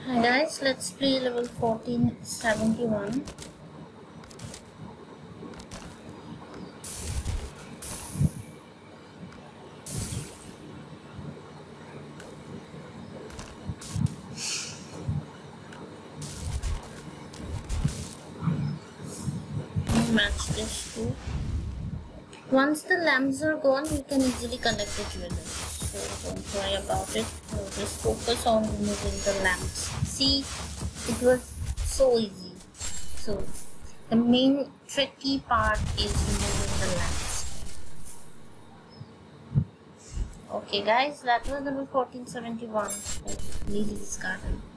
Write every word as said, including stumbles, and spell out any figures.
Hi guys, let's play level fourteen seventy-one. Match this too. Once the lamps are gone, you can easily connect the jewelry. So don't worry about it. We'll just focus on removing the lamps. See, it was so easy. So the main tricky part is removing the lamps. Okay guys, that was level fourteen seventy-one of Lily's Garden.